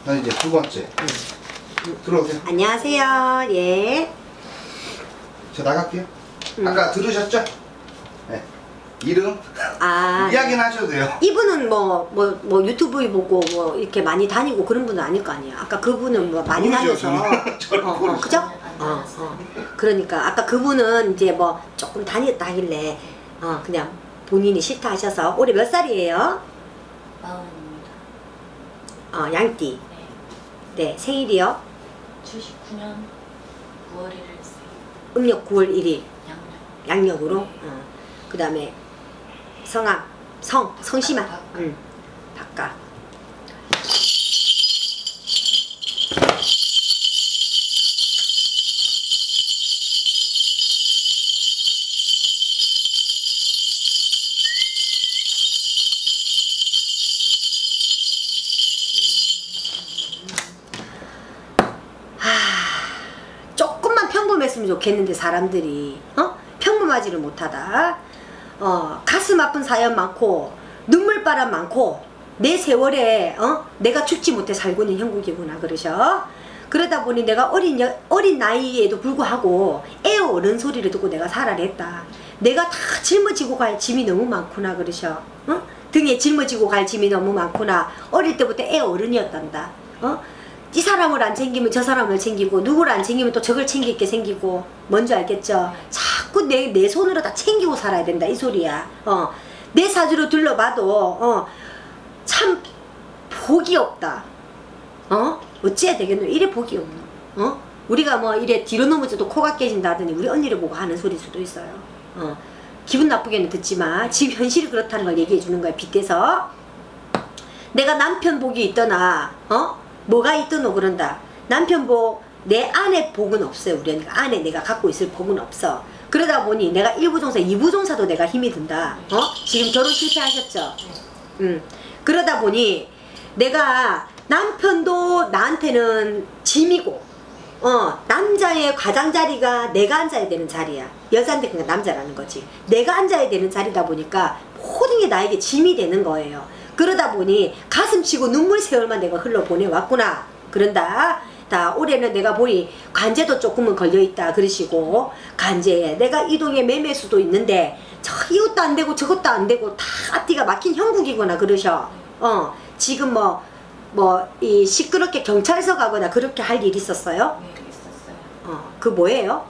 이제 두 번째. 들어오세요. 안녕하세요. 예. 저 나갈게요. 아까 들으셨죠? 네. 이름? 이야기는 하셔도 돼요. 이분은 뭐 유튜브 보고 뭐 이렇게 많이 다니고 그런 분은 아닐 거 아니에요. 아까 그분은 뭐 많이 다녀서. 그죠? 그러니까 아까 그분은 이제 뭐 조금 다녔다 하길래 그냥 본인이 싫다 하셔서. 올해 몇 살이에요? 40입니다. 양띠. 네. 생일이요? 79년 9월 1일 생. 음력 9월 1일. 양력으로. 네. 그 다음에 성함, 성씨만. 바깥. 조금만 평범했으면 좋겠는데 사람들이 평범하지를 못하다. 가슴 아픈 사연 많고 눈물바람 많고 내 세월에 내가 죽지 못해 살고 있는 형국이구나 그러셔. 그러다 보니 내가 어린 나이에도 불구하고 애 어른 소리를 듣고 내가 살아냈다. 내가 다 짊어지고 갈 짐이 너무 많구나 그러셔. 등에 짊어지고 갈 짐이 너무 많구나. 어릴 때부터 애 어른이었단다. 이 사람을 안 챙기면 저 사람을 챙기고 누구를 안 챙기면 또 저걸 챙길 게 생기고 뭔지 알겠죠? 자꾸 내 손으로 다 챙기고 살아야 된다 이 소리야. 내 사주로 둘러봐도 참 복이 없다. 어찌해야 되겠노? 이래 복이 없노? 우리가 뭐 이래 뒤로 넘어져도 코가 깨진다 하더니 우리 언니를 보고 하는 소리일 수도 있어요. 기분 나쁘게는 듣지만 지금 현실이 그렇다는 걸 얘기해 주는 거야. 빗대서 내가 남편 복이 있더나 뭐가 있더노 그런다. 남편 복, 내 아내 복은 없어요. 우리 언니가 아내 내가 갖고 있을 복은 없어. 그러다 보니 내가 1부종사 2부종사도 내가 힘이 든다. 지금 결혼 실패하셨죠? 그러다 보니 내가 남편도 나한테는 짐이고 남자의 가장자리가 내가 앉아야 되는 자리야. 여자한테 그냥 남자라는 거지. 내가 앉아야 되는 자리다 보니까 모든 게 나에게 짐이 되는 거예요. 그러다 보니 가슴 치고 눈물 세월만 내가 흘러보내왔구나 그런다. 다 올해는 내가 보니 관제도 조금은 걸려있다 그러시고, 관제에 내가 이동에 매매수도 있는데 저 이것도 안되고 저것도 안되고 다 앞뒤가 막힌 형국이구나 그러셔. 지금 이 시끄럽게 경찰서 가거나 그렇게 할 일 있었어요? 네, 있었어요. 그 뭐예요?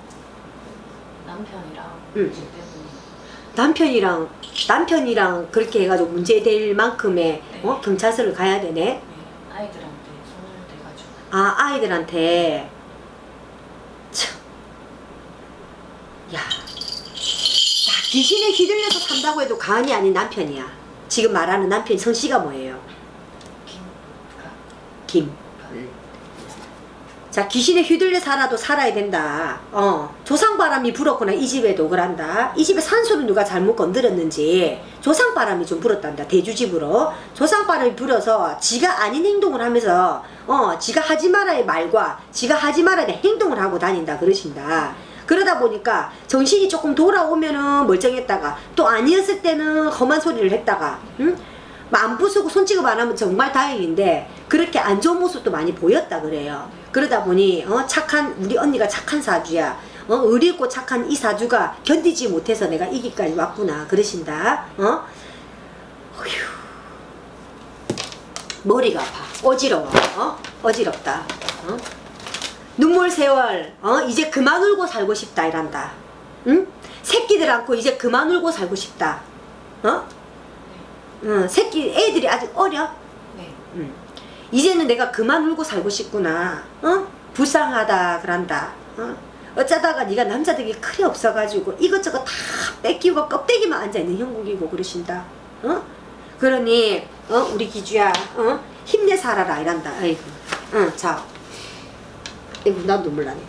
남편이랑 남편이랑 그렇게 해가지고 문제될 만큼의 네. 경찰서를 가야 되네. 네, 아이들한테 손을 대가지고. 아이들한테. 참. 야, 귀신에 휘둘려서 산다고 해도 가언이 아닌 남편이야. 지금 말하는 남편 성씨가 뭐예요? 김. 자, 귀신에 휘둘려 살아도 살아야 된다. 조상바람이 불었구나. 이 집에도 그란다. 이 집에 산소를 누가 잘못 건드렸는지 조상바람이 좀 불었단다. 대주집으로 조상바람이 불어서 지가 아닌 행동을 하면서 지가 하지 말아야 말과 지가 하지 말아야 행동을 하고 다닌다 그러신다. 그러다 보니까 정신이 조금 돌아오면은 멀쩡했다가 또 아니었을 때는 험한 소리를 했다가 안 부수고 손찌급 안 하면 정말 다행인데 그렇게 안 좋은 모습도 많이 보였다 그래요. 그러다 보니 착한 우리 언니가 착한 사주야. 의리있고 착한 이 사주가 견디지 못해서 내가 이기까지 왔구나 그러신다. 어휴. 머리가 아파. 어지러워. 어지럽다. 눈물 세월. 이제 그만 울고 살고 싶다 이란다. 응? 새끼들 않고 이제 그만 울고 살고 싶다. 애들이 아직 어려? 네. 이제는 내가 그만 울고 살고 싶구나. 불쌍하다 그란다. 어쩌다가 네가 남자들이 크게 없어가지고 이것저것 다 뺏기고 껍데기만 앉아있는 형국이고 그러신다. 그러니 우리 기주야 힘내 살아라 이란다. 아이고. 자, 이거 나 눈물 나네.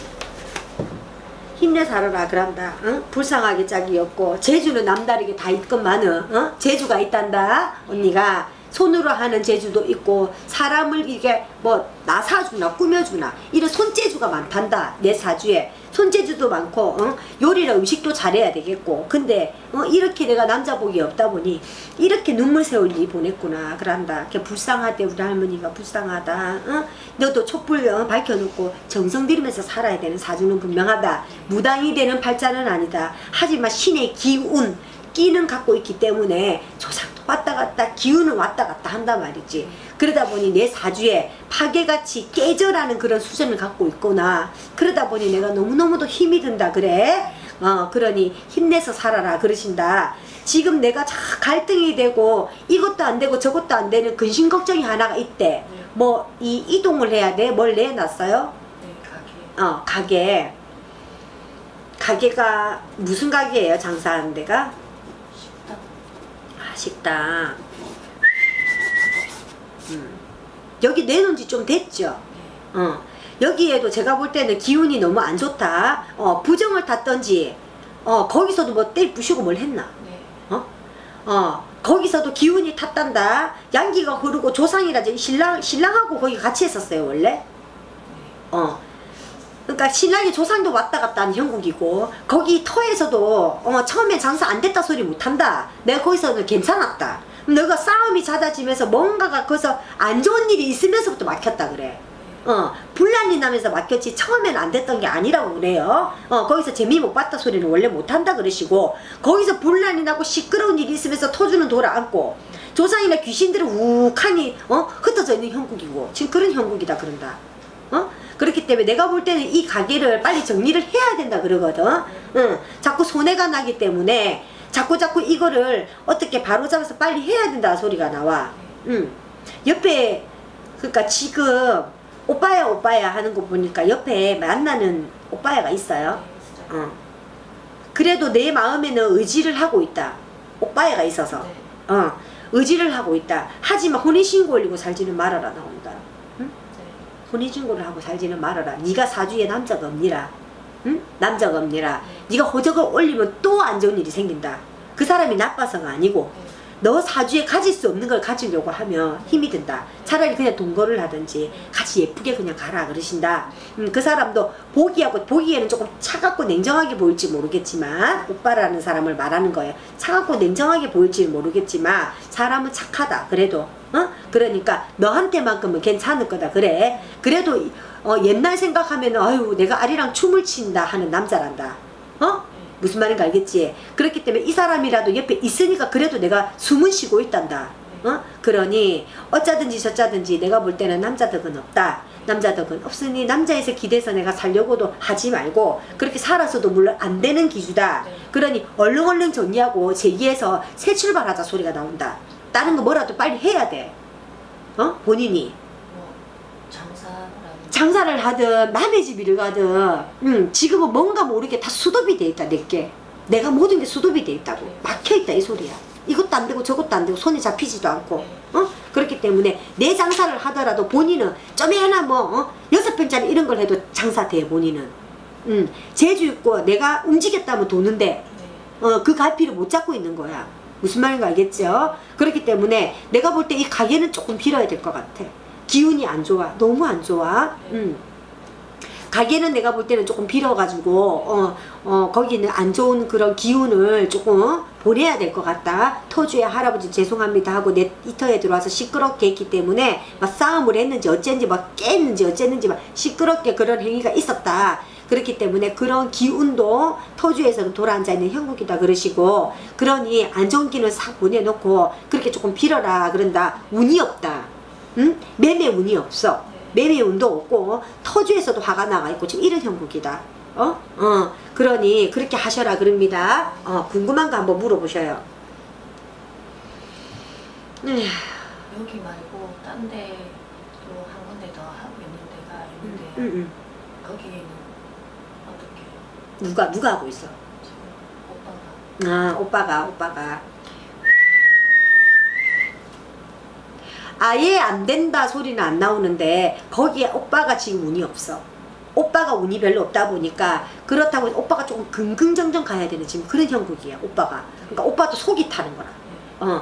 힘내 살아라 그란다. 불쌍하게 짝이 없고 재주는 남다르게 다 있건만은 재주가 있단다. 언니가 손으로 하는 재주도 있고 사람을 이게 뭐 나사주나 꾸며주나 이런 손재주가 많단다. 내 사주에 손재주도 많고 요리나 음식도 잘해야 되겠고 근데 이렇게 내가 남자복이 없다 보니 이렇게 눈물 세울 일이 보냈구나 그런다. 이렇게 불쌍하대 우리 할머니가 불쌍하다. 너도 촛불 밝혀놓고 정성 들이면서 살아야 되는 사주는 분명하다. 무당이 되는 팔자는 아니다. 하지만 신의 기운 끼는 갖고 있기 때문에 조상도 왔다 갔다 기운은 왔다 갔다 한단 말이지. 그러다 보니 내 사주에 파괴같이 깨져라는 그런 수준을 갖고 있구나. 그러다 보니 내가 너무너무도 힘이 든다 그래. 그러니 힘내서 살아라 그러신다. 지금 내가 갈등이 되고 이것도 안 되고 저것도 안 되는 근심 걱정이 하나가 있대. 뭐 이동을 해야 돼? 뭘 내놨어요? 네, 가게. 가게. 가게가 무슨 가게예요? 장사하는 데가? 식당. 식당. 여기 내놓은 지 좀 됐죠? 네. 여기에도 제가 볼 때는 기운이 너무 안 좋다. 부정을 탔던지 거기서도 뭐 때리 부시고 뭘 했나? 네. 거기서도 기운이 탔단다. 양기가 흐르고 조상이라지 신랑하고 거기 같이 했었어요 원래. 그러니까 신랑이 조상도 왔다 갔다 하는 형국이고 거기 터에서도 처음에 장사 안 됐다 소리 못한다. 내가 거기서는 괜찮았다. 너가 싸움이 잦아지면서 뭔가가 거기서 안 좋은 일이 있으면서부터 막혔다 그래. 분란이 나면서 막혔지 처음엔 안 됐던 게 아니라고 그래요. 거기서 재미 못 봤다 소리는 원래 못한다 그러시고 거기서 분란이 나고 시끄러운 일이 있으면서 터주는 돌아앉고 조상이나 귀신들은 우욱하니 흩어져 있는 형국이고 지금 그런 형국이다 그런다. 그렇기 때문에 내가 볼 때는 이 가게를 빨리 정리를 해야 된다 그러거든. 자꾸 손해가 나기 때문에 자꾸 이거를 어떻게 바로잡아서 빨리 해야 된다 소리가 나와. 옆에 그러니까 지금 오빠야 하는 거 보니까 옆에 만나는 오빠야가 있어요. 그래도 내 마음에는 의지를 하고 있다. 오빠야가 있어서. 의지를 하고 있다. 하지만 혼인신고 올리고 살지는 말아라 나온다. 혼인신고를 하고 살지는 말아라. 네가 사주에 남자가 없니라. 남자가 없니라. 네가 호적을 올리면 또 안 좋은 일이 생긴다. 그 사람이 나빠서가 아니고 너 사주에 가질 수 없는 걸 가지려고 하면 힘이 든다. 차라리 그냥 동거를 하든지 같이 예쁘게 그냥 가라 그러신다. 그 사람도 보기에는 조금 차갑고 냉정하게 보일지 모르겠지만 오빠라는 사람을 말하는 거예요. 차갑고 냉정하게 보일지 모르겠지만 사람은 착하다 그래도. 그러니까 너한테만큼은 괜찮을 거다 그래. 그래도 옛날 생각하면 아유 내가 아리랑 춤을 춘다 하는 남자란다. 무슨 말인가 알겠지? 그렇기 때문에 이 사람이라도 옆에 있으니까 그래도 내가 숨은 쉬고 있단다. 그러니 어쩌든지 저쩌든지 내가 볼 때는 남자덕은 없다. 남자덕은 없으니 남자에서 기대서 내가 살려고도 하지 말고 그렇게 살아서도 물론 안 되는 기주다. 그러니 얼른 정리하고 제기해서 새 출발하자 소리가 나온다. 다른 거 뭐라도 빨리 해야 돼. 본인이. 장사를 하든 남의 집을 가든 지금은 뭔가 모르게 다 수도비 돼 있다. 내가 모든 게 수도비 돼 있다고. 막혀있다 이 소리야. 이것도 안 되고 저것도 안 되고 손에 잡히지도 않고 그렇기 때문에 내 장사를 하더라도 본인은 좀에나 뭐 6평짜리 이런 걸 해도 장사돼 본인은. 재주 있고 내가 움직였다면 도는데 그 갈피를 못 잡고 있는 거야. 무슨 말인가 알겠죠? 그렇기 때문에 내가 볼 때 이 가게는 조금 빌어야 될 것 같아. 기운이 안 좋아. 너무 안 좋아. 가게는 내가 볼 때는 조금 빌어가지고 거기는 안 좋은 그런 기운을 조금 보내야 될 것 같다. 터주에 할아버지 죄송합니다 하고 내 이터에 들어와서 시끄럽게 했기 때문에 막 싸움을 했는지 어쨌는지 막 깼는지 어쨌는지 막 시끄럽게 그런 행위가 있었다. 그렇기 때문에 그런 기운도 터주에서는 돌아앉아있는 형국이다 그러시고 그러니 안 좋은 기운을 싹 보내놓고 그렇게 조금 빌어라 그런다. 운이 없다. 매매 운이 없어. 매매 운도 없고 터주에서도 화가 나가 있고 지금 이런 형국이다. 그러니 그렇게 하셔라 그럽니다. 궁금한 거 한번 물어보셔요. 여기 말고 딴 데도 한 군데 더 하고 있는 데가 있는데 거기에는 어떻게? 누가 하고 있어? 지금 오빠가. 오빠가 아예 안 된다 소리는 안 나오는데 거기에 오빠가 지금 운이 없어. 오빠가 운이 별로 없다 보니까 그렇다고 오빠가 조금 긍긍정정 가야 되는 지금 그런 형국이야 오빠가. 그러니까 오빠도 속이 타는 거라.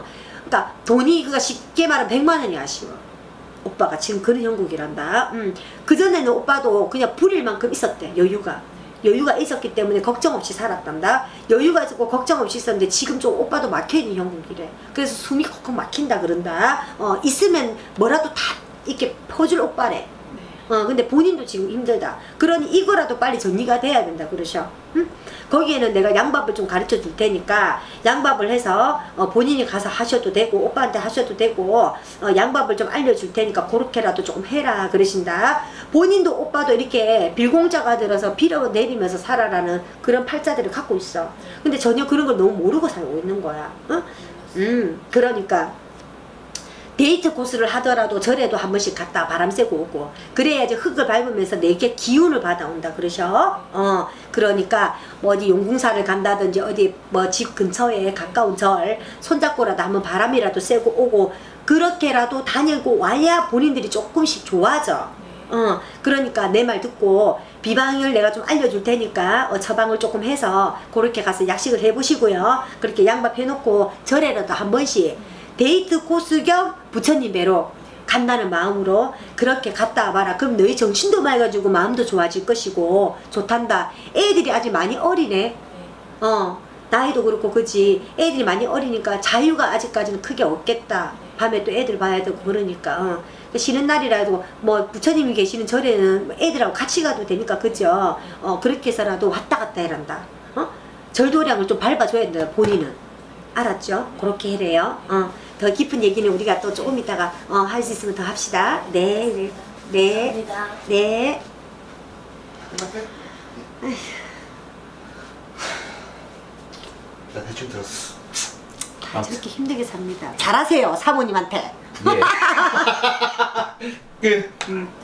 그러니까 돈이 그가 쉽게 말하면 100만 원이 아쉬워. 오빠가 지금 그런 형국이란다. 그전에는 오빠도 그냥 부릴 만큼 있었대. 여유가 있었기 때문에 걱정 없이 살았단다. 여유가 있었고 걱정 없이 있었는데 지금 좀 오빠도 막혀있는 형국이래. 그래서 숨이 콕콕 막힌다 그런다. 있으면 뭐라도 다 이렇게 퍼줄 오빠래. 근데 본인도 지금 힘들다. 그러니 이거라도 빨리 정리가 돼야 된다 그러셔. 응? 거기에는 내가 양밥을 좀 가르쳐 줄 테니까 양밥을 해서 본인이 가서 하셔도 되고 오빠한테 하셔도 되고 양밥을 좀 알려줄 테니까 그렇게라도 조금 해라 그러신다. 본인도 오빠도 이렇게 빌공자가 들어서 빌어내리면서 살아라는 그런 팔자들을 갖고 있어. 근데 전혀 그런 걸 너무 모르고 살고 있는 거야. 응? 그러니까 데이트 코스를 하더라도 절에도 한 번씩 갔다 바람 쐬고 오고 그래야지 흙을 밟으면서 내게 기운을 받아온다 그러셔. 그러니까 뭐 어디 용궁사를 간다든지 어디 뭐 집 근처에 가까운 절 손잡고라도 한번 바람이라도 쐬고 오고 그렇게라도 다니고 와야 본인들이 조금씩 좋아져. 그러니까 내 말 듣고 비방을 내가 좀 알려줄 테니까 처방을 조금 해서 그렇게 가서 약식을 해보시고요. 그렇게 양밥 해놓고 절에라도 한 번씩 데이트 코스 겸 부처님 뵈러 간다는 마음으로 그렇게 갔다 와봐라. 그럼 너희 정신도 맑아지고 마음도 좋아질 것이고 좋단다. 애들이 아직 많이 어리네. 나이도 그렇고 그지. 애들이 많이 어리니까 자유가 아직까지는 크게 없겠다. 밤에 또 애들 봐야 되고 그러니까 쉬는 날이라도 뭐 부처님이 계시는 절에는 애들하고 같이 가도 되니까 그죠. 그렇게 해서라도 왔다 갔다 해란다. 절도량을 좀 밟아줘야 된다 본인은. 알았죠? 그렇게 해래요. 더 깊은 얘기는 우리가 또 조금 있다가 할 수 있으면 더 합시다. 네. 감사합니다. 네. 나 대충 들었어. 저렇게 힘들게 삽니다. 잘하세요 사모님한테. 예. 끝.